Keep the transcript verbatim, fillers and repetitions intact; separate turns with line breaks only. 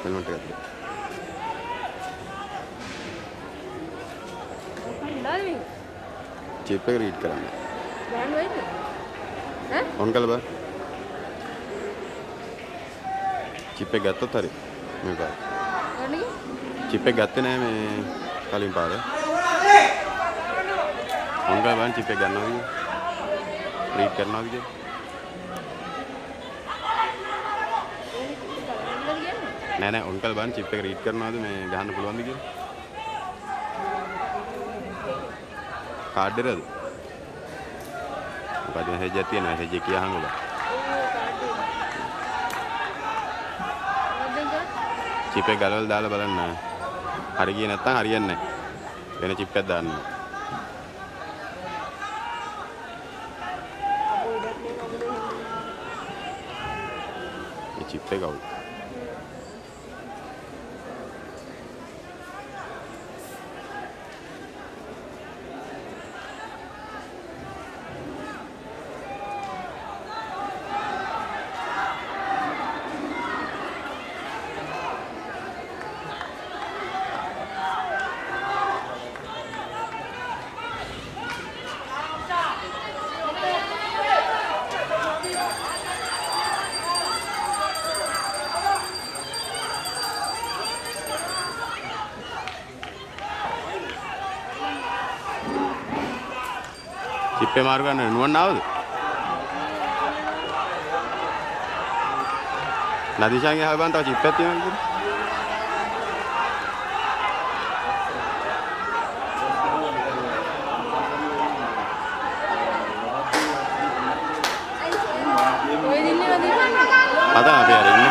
helmet එකක්.
ඩාර්වින්
chip එක read කරන්න.
ගන්න වෙයිද? ඈ?
on කරලා බලන්න. chip එක ගත්තොත් හරි. මේ පාර.
ගන්නේ?
chip එක ගත්තේ නෑ මේ කලින් පාර. on කරලා බලන්න chip එක ගන්නවද කියලා. read කරනවද කියලා. නෑ නෑ on කරලා බලන්න chip එක read කරනවද මේ ගහන්න පුළුවන්ද කියලා. කාඩ් එකද? මොකද message එකක් තියෙනවා message එක කියහම බෑ. chip එක ගලවලා දාලා බලන්න. හරි ගියේ නැත්නම් හරියන්නේ නැහැ. වෙන chip එකක් දාන්න. මේ chip එක අවුල්. chip එක මාරු ගන්න නුවන් ආවද? නදීෂාගේ ආව බන් තව chip එකක් තියෙනවා නේද?
ඔය දින්නේ වදිනවා.
අද අපි හරි